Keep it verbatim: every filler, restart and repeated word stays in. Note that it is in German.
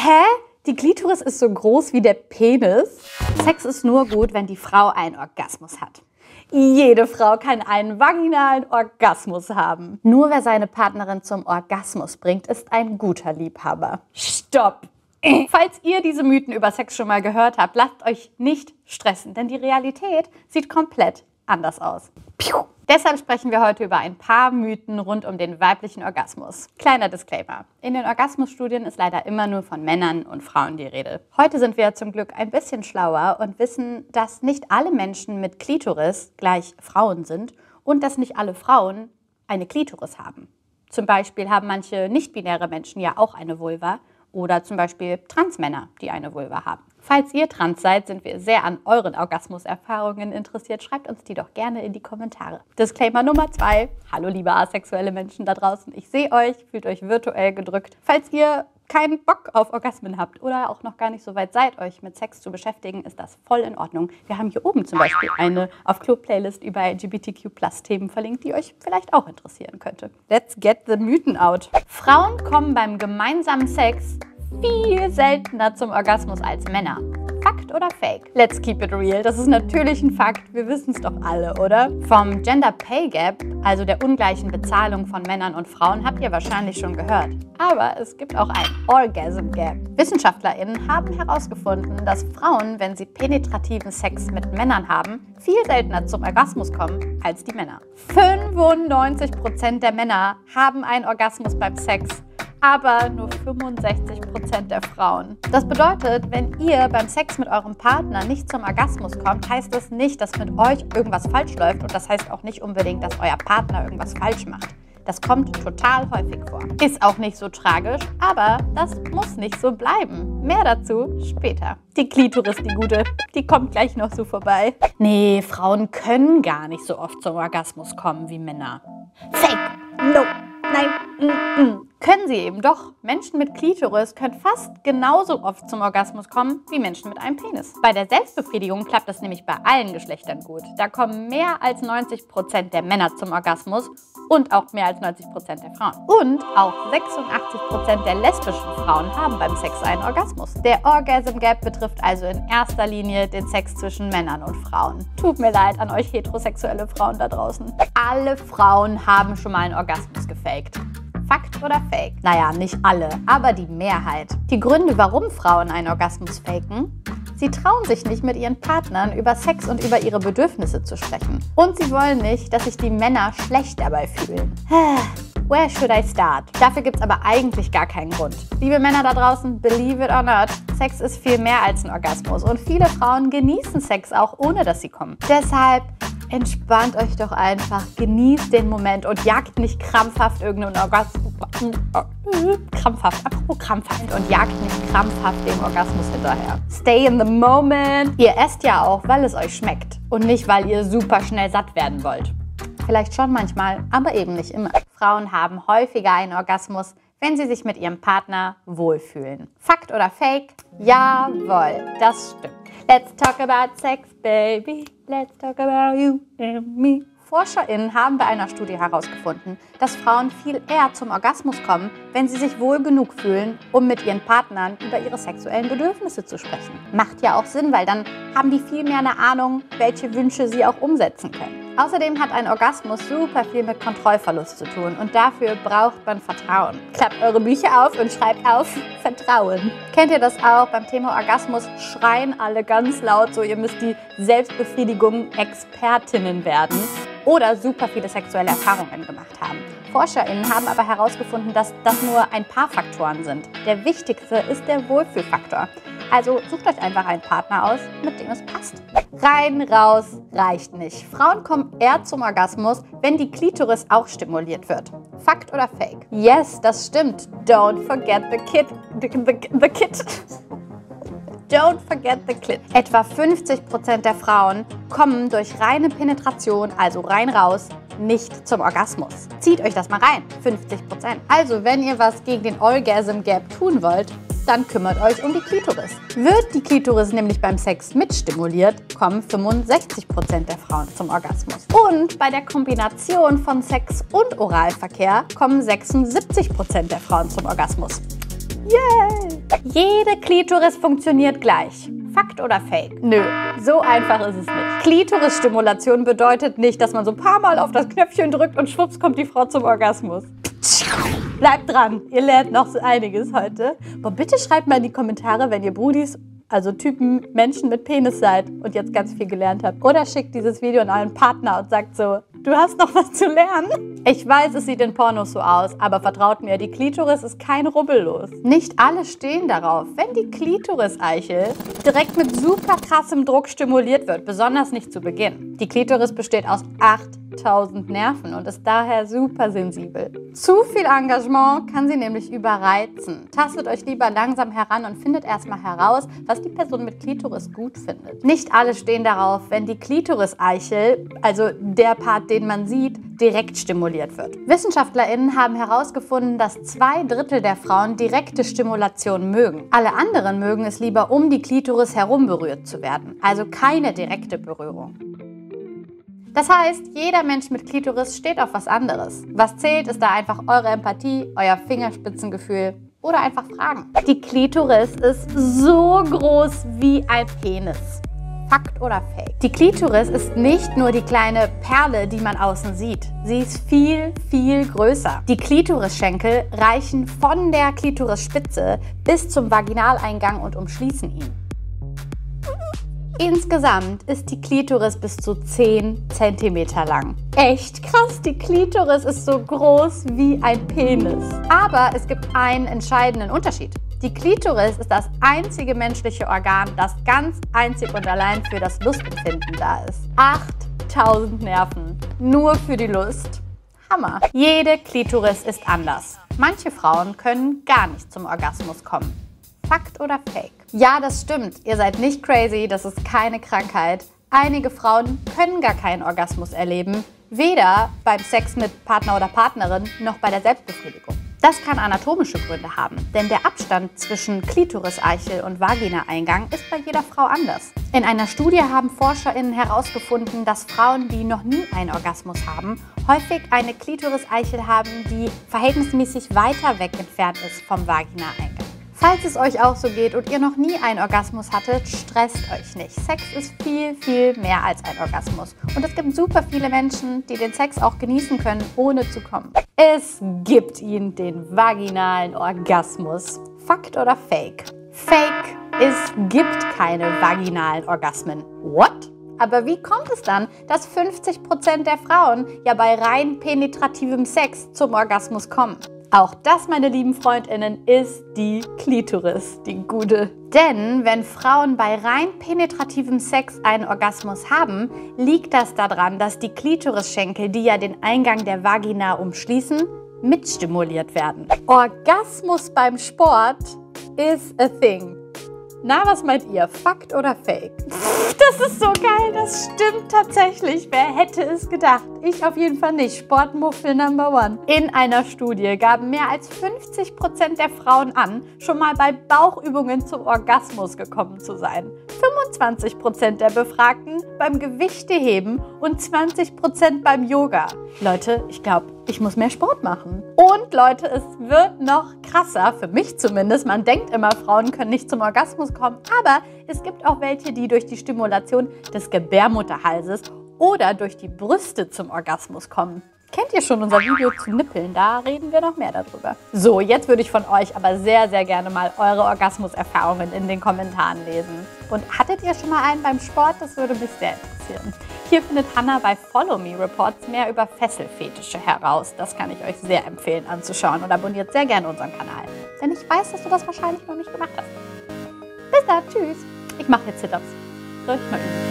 Hä? Die Klitoris ist so groß wie der Penis? Sex ist nur gut, wenn die Frau einen Orgasmus hat. Jede Frau kann einen vaginalen Orgasmus haben. Nur wer seine Partnerin zum Orgasmus bringt, ist ein guter Liebhaber. Stopp! Falls ihr diese Mythen über Sex schon mal gehört habt, lasst euch nicht stressen, denn die Realität sieht komplett anders aus. Piu. Deshalb sprechen wir heute über ein paar Mythen rund um den weiblichen Orgasmus. Kleiner Disclaimer: In den Orgasmusstudien ist leider immer nur von Männern und Frauen die Rede. Heute sind wir zum Glück ein bisschen schlauer und wissen, dass nicht alle Menschen mit Klitoris gleich Frauen sind und dass nicht alle Frauen eine Klitoris haben. Zum Beispiel haben manche nicht-binäre Menschen ja auch eine Vulva oder zum Beispiel Transmänner, die eine Vulva haben. Falls ihr trans seid, sind wir sehr an euren Orgasmuserfahrungen interessiert. Schreibt uns die doch gerne in die Kommentare. Disclaimer Nummer zwei. Hallo liebe asexuelle Menschen da draußen. Ich sehe euch, fühlt euch virtuell gedrückt. Falls ihr keinen Bock auf Orgasmen habt oder auch noch gar nicht so weit seid, euch mit Sex zu beschäftigen, ist das voll in Ordnung. Wir haben hier oben zum Beispiel eine Auf-Klo-Playlist über L G B T Q Plus Themen verlinkt, die euch vielleicht auch interessieren könnte. Let's get the Mythen out. Frauen kommen beim gemeinsamen Sex viel seltener zum Orgasmus als Männer. Fakt oder Fake? Let's keep it real. Das ist natürlich ein Fakt. Wir wissen es doch alle, oder? Vom Gender Pay Gap, also der ungleichen Bezahlung von Männern und Frauen, habt ihr wahrscheinlich schon gehört. Aber es gibt auch ein Orgasm Gap. WissenschaftlerInnen haben herausgefunden, dass Frauen, wenn sie penetrativen Sex mit Männern haben, viel seltener zum Orgasmus kommen als die Männer. fünfundneunzig Prozent der Männer haben einen Orgasmus beim Sex, aber nur fünfundsechzig Prozent der Frauen. Das bedeutet, wenn ihr beim Sex mit eurem Partner nicht zum Orgasmus kommt, heißt das nicht, dass mit euch irgendwas falsch läuft, und das heißt auch nicht unbedingt, dass euer Partner irgendwas falsch macht. Das kommt total häufig vor. Ist auch nicht so tragisch, aber das muss nicht so bleiben. Mehr dazu später. Die Klitoris, die gute, die kommt gleich noch so vorbei. Nee, Frauen können gar nicht so oft zum Orgasmus kommen wie Männer. Fake! No! Nein! Mm -mm. Können sie eben doch. Menschen mit Klitoris können fast genauso oft zum Orgasmus kommen wie Menschen mit einem Penis. Bei der Selbstbefriedigung klappt das nämlich bei allen Geschlechtern gut. Da kommen mehr als neunzig Prozent der Männer zum Orgasmus und auch mehr als neunzig Prozent der Frauen. Und auch sechsundachtzig Prozent der lesbischen Frauen haben beim Sex einen Orgasmus. Der Orgasm Gap betrifft also in erster Linie den Sex zwischen Männern und Frauen. Tut mir leid an euch heterosexuelle Frauen da draußen. Alle Frauen haben schon mal einen Orgasmus gefaked. Fakt oder Fake? Naja, nicht alle, aber die Mehrheit. Die Gründe, warum Frauen einen Orgasmus faken: Sie trauen sich nicht, mit ihren Partnern über Sex und über ihre Bedürfnisse zu sprechen. Und sie wollen nicht, dass sich die Männer schlecht dabei fühlen. Where should I start? Dafür gibt es aber eigentlich gar keinen Grund. Liebe Männer da draußen, believe it or not, Sex ist viel mehr als ein Orgasmus. Und viele Frauen genießen Sex auch, ohne dass sie kommen. Deshalb entspannt euch doch einfach, genießt den Moment und jagt nicht krampfhaft irgendeinen Orgasmus. Krampfhaft, apropos krampfhaft. Und jagt nicht krampfhaft dem Orgasmus hinterher. Stay in the moment. Ihr esst ja auch, weil es euch schmeckt und nicht, weil ihr super schnell satt werden wollt. Vielleicht schon manchmal, aber eben nicht immer. Frauen haben häufiger einen Orgasmus, wenn sie sich mit ihrem Partner wohlfühlen. Fakt oder Fake? Jawohl, das stimmt. Let's talk about sex, baby. Let's talk about you and me. ForscherInnen haben bei einer Studie herausgefunden, dass Frauen viel eher zum Orgasmus kommen, wenn sie sich wohl genug fühlen, um mit ihren Partnern über ihre sexuellen Bedürfnisse zu sprechen. Macht ja auch Sinn, weil dann haben die viel mehr eine Ahnung, welche Wünsche sie auch umsetzen können. Außerdem hat ein Orgasmus super viel mit Kontrollverlust zu tun und dafür braucht man Vertrauen. Klappt eure Bücher auf und schreibt auf Vertrauen. Kennt ihr das auch? Beim Thema Orgasmus schreien alle ganz laut so, ihr müsst die Selbstbefriedigung-Expertinnen werden oder super viele sexuelle Erfahrungen gemacht haben. ForscherInnen haben aber herausgefunden, dass das nur ein paar Faktoren sind. Der wichtigste ist der Wohlfühlfaktor. Also sucht euch einfach einen Partner aus, mit dem es passt. Rein, raus reicht nicht. Frauen kommen eher zum Orgasmus, wenn die Klitoris auch stimuliert wird. Fakt oder Fake? Yes, das stimmt. Don't forget the kid. The, the, the kid. Don't forget the clit. Etwa fünfzig Prozent der Frauen kommen durch reine Penetration, also rein raus, nicht zum Orgasmus. Zieht euch das mal rein, fünfzig Prozent. Also wenn ihr was gegen den Orgasm Gap tun wollt, dann kümmert euch um die Klitoris. Wird die Klitoris nämlich beim Sex mitstimuliert, kommen fünfundsechzig Prozent der Frauen zum Orgasmus. Und bei der Kombination von Sex und Oralverkehr kommen sechsundsiebzig Prozent der Frauen zum Orgasmus. Yay! Jede Klitoris funktioniert gleich. Fakt oder Fake? Nö, so einfach ist es nicht. Klitoris-Stimulation bedeutet nicht, dass man so ein paar Mal auf das Knöpfchen drückt und schwupps kommt die Frau zum Orgasmus. Bleibt dran, ihr lernt noch so einiges heute. Boah, bitte schreibt mal in die Kommentare, wenn ihr Brudis, also Typen, Menschen mit Penis seid und jetzt ganz viel gelernt habt. Oder schickt dieses Video an euren Partner und sagt so, du hast noch was zu lernen. Ich weiß, es sieht in Pornos so aus, aber vertraut mir, die Klitoris ist kein Rubbellos. Nicht alle stehen darauf, wenn die Klitoris-Eichel direkt mit super krassem Druck stimuliert wird, besonders nicht zu Beginn. Die Klitoris besteht aus achttausend Nerven und ist daher super sensibel. Zu viel Engagement kann sie nämlich überreizen. Tastet euch lieber langsam heran und findet erstmal heraus, was die Person mit Klitoris gut findet. Nicht alle stehen darauf, wenn die Klitoris-Eichel, also der Part, den man sieht, direkt stimuliert wird. WissenschaftlerInnen haben herausgefunden, dass zwei Drittel der Frauen direkte Stimulation mögen. Alle anderen mögen es lieber, um die Klitoris herum berührt zu werden, also keine direkte Berührung. Das heißt, jeder Mensch mit Klitoris steht auf was anderes. Was zählt, ist da einfach eure Empathie, euer Fingerspitzengefühl oder einfach Fragen. Die Klitoris ist so groß wie ein Penis. Fakt oder Fake? Die Klitoris ist nicht nur die kleine Perle, die man außen sieht. Sie ist viel, viel größer. Die Klitorisschenkel reichen von der Klitorisspitze bis zum Vaginaleingang und umschließen ihn. Insgesamt ist die Klitoris bis zu zehn Zentimeter lang. Echt krass, die Klitoris ist so groß wie ein Penis. Aber es gibt einen entscheidenden Unterschied. Die Klitoris ist das einzige menschliche Organ, das ganz einzig und allein für das Lustempfinden da ist. achttausend Nerven, nur für die Lust. Hammer. Jede Klitoris ist anders. Manche Frauen können gar nicht zum Orgasmus kommen. Fakt oder Fake? Ja, das stimmt. Ihr seid nicht crazy, das ist keine Krankheit. Einige Frauen können gar keinen Orgasmus erleben, weder beim Sex mit Partner oder Partnerin noch bei der Selbstbefriedigung. Das kann anatomische Gründe haben, denn der Abstand zwischen Klitoris-Eichel und Vaginaeingang ist bei jeder Frau anders. In einer Studie haben ForscherInnen herausgefunden, dass Frauen, die noch nie einen Orgasmus haben, häufig eine Klitoris-Eichel haben, die verhältnismäßig weiter weg entfernt ist vom Vaginaeingang. Falls es euch auch so geht und ihr noch nie einen Orgasmus hattet, stresst euch nicht. Sex ist viel, viel mehr als ein Orgasmus. Und es gibt super viele Menschen, die den Sex auch genießen können, ohne zu kommen. Es gibt ihn, den vaginalen Orgasmus. Fakt oder Fake? Fake, es gibt keine vaginalen Orgasmen. What? Aber wie kommt es dann, dass fünfzig Prozent der Frauen ja bei rein penetrativem Sex zum Orgasmus kommen? Auch das, meine lieben FreundInnen, ist die Klitoris, die gute. Denn wenn Frauen bei rein penetrativem Sex einen Orgasmus haben, liegt das daran, dass die Klitorisschenkel, die ja den Eingang der Vagina umschließen, mitstimuliert werden. Orgasmus beim Sport is a thing. Na, was meint ihr? Fakt oder Fake? Das ist so geil, das stimmt tatsächlich. Wer hätte es gedacht? Ich auf jeden Fall nicht. Sportmuffel Number One. In einer Studie gaben mehr als fünfzig Prozent der Frauen an, schon mal bei Bauchübungen zum Orgasmus gekommen zu sein. fünfundzwanzig Prozent der Befragten beim Gewichteheben und zwanzig Prozent beim Yoga. Leute, ich glaube, ich muss mehr Sport machen. Und Leute, es wird noch krasser, für mich zumindest. Man denkt immer, Frauen können nicht zum Orgasmus kommen, aber es gibt auch welche, die durch die Stimulation des Gebärmutterhalses oder durch die Brüste zum Orgasmus kommen. Kennt ihr schon unser Video zu Nippeln? Da reden wir noch mehr darüber. So, jetzt würde ich von euch aber sehr, sehr gerne mal eure Orgasmuserfahrungen in den Kommentaren lesen. Und hattet ihr schon mal einen beim Sport? Das würde mich sehr interessieren. Hier findet Hannah bei Follow Me Reports mehr über Fesselfetische heraus. Das kann ich euch sehr empfehlen anzuschauen und abonniert sehr gerne unseren Kanal. Denn ich weiß, dass du das wahrscheinlich noch nicht gemacht hast. Bis dann, tschüss. Ich mache jetzt Sit-Ups. Soll ich mal üben?